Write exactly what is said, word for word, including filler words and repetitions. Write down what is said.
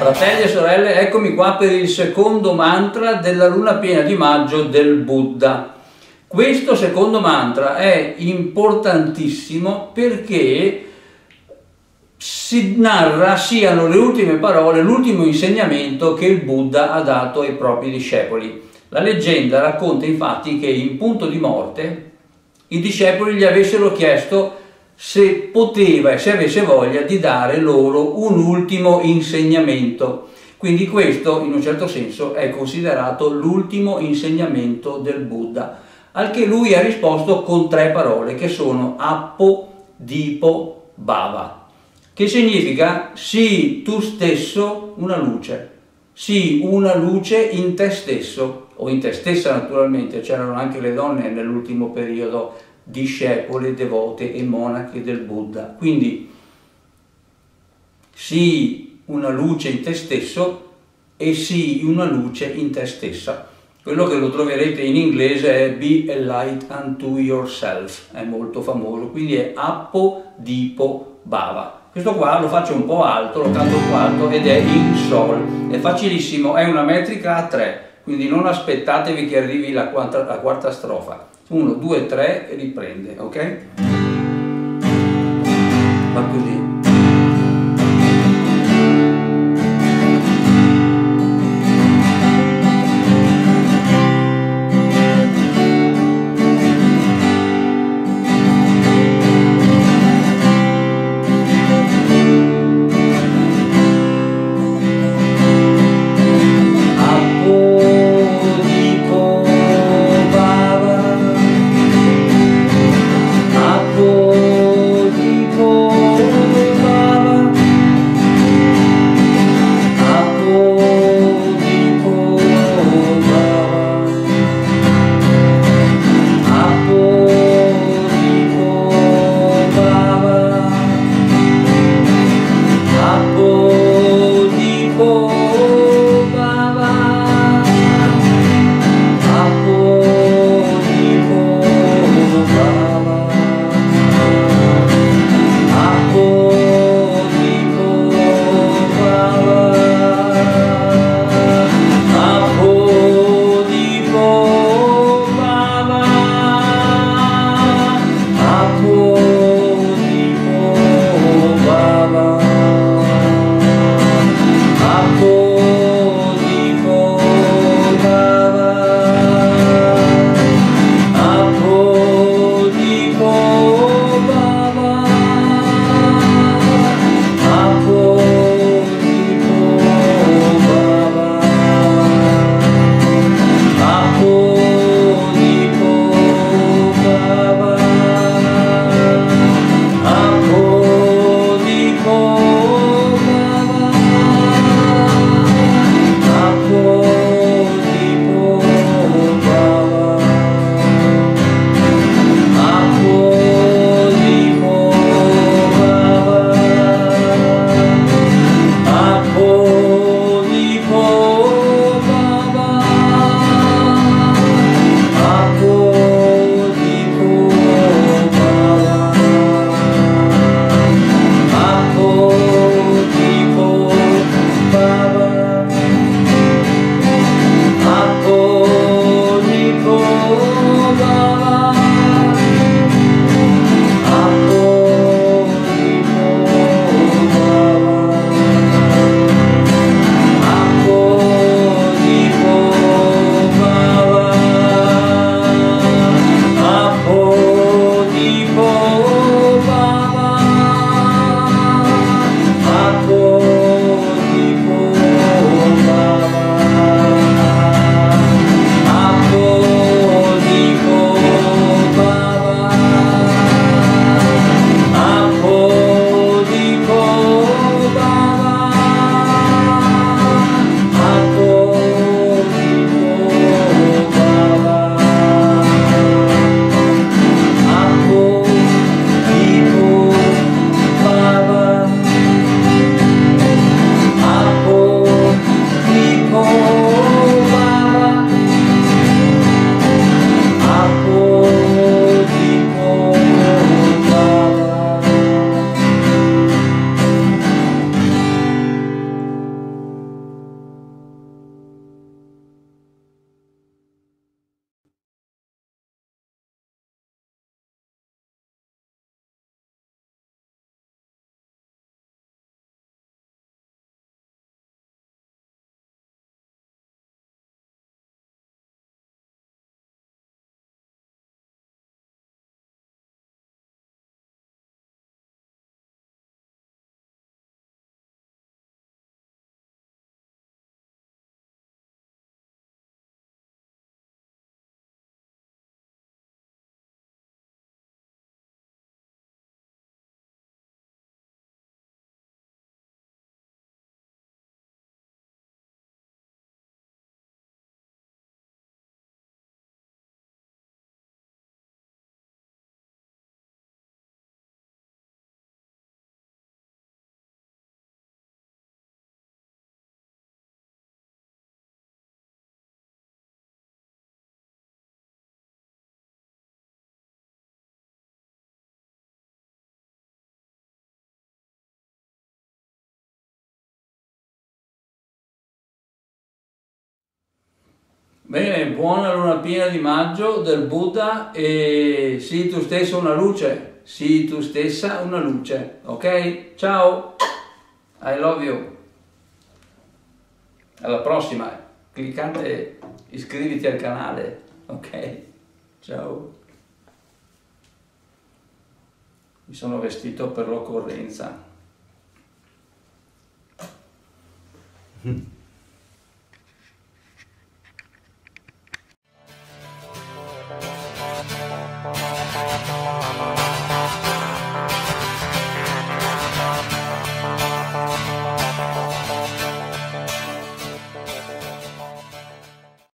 Fratelli e sorelle, eccomi qua per il secondo mantra della luna piena di maggio del Buddha. Questo secondo mantra è importantissimo perché si narra siano le ultime parole, l'ultimo insegnamento che il Buddha ha dato ai propri discepoli. La leggenda racconta infatti che in punto di morte i discepoli gli avessero chiesto se poteva e se avesse voglia di dare loro un ultimo insegnamento. Quindi questo in un certo senso è considerato l'ultimo insegnamento del Buddha, al che lui ha risposto con tre parole che sono Appo, Dipo, Bhava, che significa sii tu stesso una luce, sii una luce in te stesso o in te stessa naturalmente. C'erano anche le donne nell'ultimo periodo discepole, devote e monache del Buddha. Quindi sii una luce in te stesso e sii una luce in te stessa. Quello che lo troverete in inglese è Be a light unto yourself, è molto famoso, quindi è Appo, Dipo, Bhava. Questo qua lo faccio un po' alto, lo canto un po' alto ed è in Sol, è facilissimo, è una metrica a tre, quindi non aspettatevi che arrivi la quarta, la quarta strofa. uno, due, tre e riprende, ok? Va così. Appo, Dipo, Bene, buona luna piena di maggio del Buddha e sii tu stesso una luce, sii tu stessa una luce, ok? Ciao, I love you. Alla prossima, cliccate e iscriviti al canale, ok? Ciao. Mi sono vestito per l'occorrenza.